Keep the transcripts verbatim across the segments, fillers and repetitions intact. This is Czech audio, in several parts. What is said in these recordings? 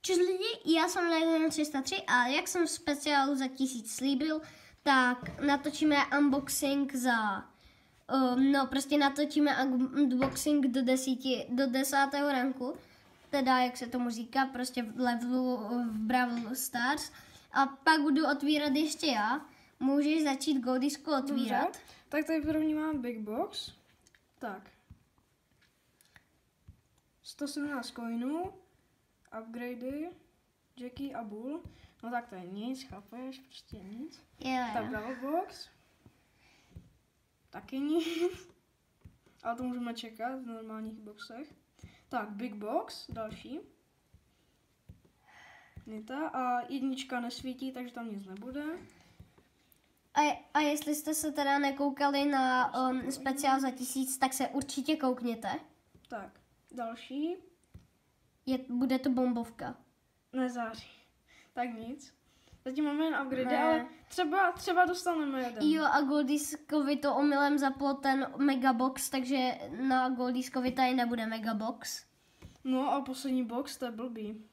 Čus lidi, já jsem Leon tři sta tři a jak jsem v speciálu za tisíc slíbil, tak natočíme unboxing za, um, no prostě natočíme unboxing do, desíti, do desátého ranku, teda jak se tomu říká, prostě v levelu v Brawl Stars. A pak budu otvírat ještě já. Můžeš začít Goldisku otvírat. Dobře. Tak tady první mám Big Box. Tak. sto sedmnáct coinů, upgradey, Jackie a Bull. No tak to je nic, chápeš? Prostě nic. Jo, Tak Brawl Box. Taky nic. Ale to můžeme čekat v normálních boxech. Tak, Big Box, další. Nita a jednička nesvítí, takže tam nic nebude. A, a jestli jste se teda nekoukali na um, speciál za tisíc, tak se určitě koukněte. Tak, další. Je, bude to bombovka. Nezáří. Tak nic. Zatím máme jen upgrade, Ne. ale třeba, třeba dostaneme jeden. Jo, a Goldiskovi to omylem zaplo ten megabox, takže na Goldiskovi tady nebude megabox. No a poslední box, to je blbý.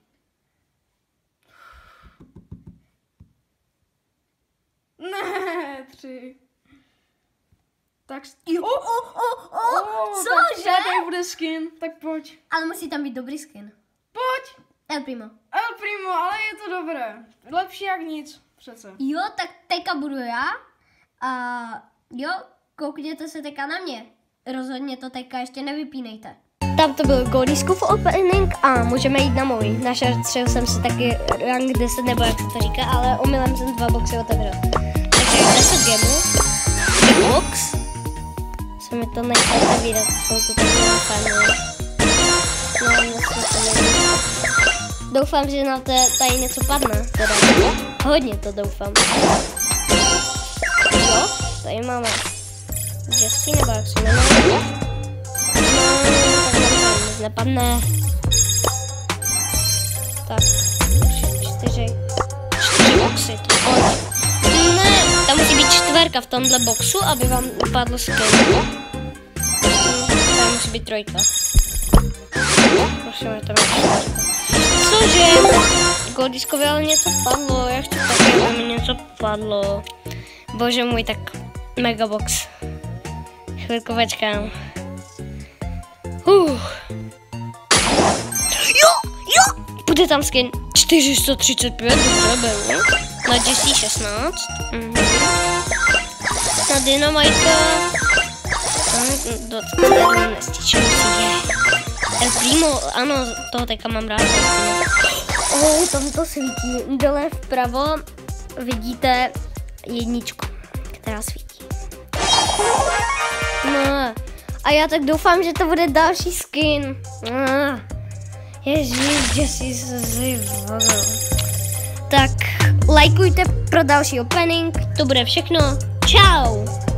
Ne, tři. Tak... Jo, o, o, o, o, Oh, cože? tak tady bude skin, tak pojď. Ale musí tam být dobrý skin. Pojď! El Primo. El Primo, ale je to dobré. Lepší jak nic, přece. Jo, tak teďka budu já. A jo, koukněte se teďka na mě. Rozhodně to teďka ještě nevypínejte. Tam to byl Goldiskův opening a můžeme jít na můj. Našetřil jsem si taky rank deset, nebo jak se to říká, ale omylem jsem dva boxy otevřel. Takže deset gemů. Big box. Se mi to nechce otevírat, chvilku to bylo fajn. No, vlastně to nevím. Doufám, že na té tady něco padne. Teda. Hodně to doufám. Jo, tady máme Jessie, nebo jak se jmenuje. No, tak nám nic nepadne. Tak, čtyři. Čtyři boxy, to pojď. Ne, tam musí být čtverka v tomhle boxu, aby vám upadlo skin. Tady musí být trojka. Prosím, je tam čtverka. Cože? Goldiskovi ale něco padlo, já chci taky, aby mi něco padlo. Bože můj, tak megabox. Chvilku počkám. Uh. Jo, jo! Bude tam skin čtyři sta třicet pět, dobře, beru. Na Jessie šestnáct. Mhm. Na Dynamite. Do toho nestičím si je. El Primo, ano, toho teďka mám rád. Oh, tam to svítí. Dole vpravo vidíte jedničku, která svítí. No, a já tak doufám, že to bude další skin. No, ježiš, Jessie z vodou. Tak, lajkujte pro další opening. To bude všechno. Čau!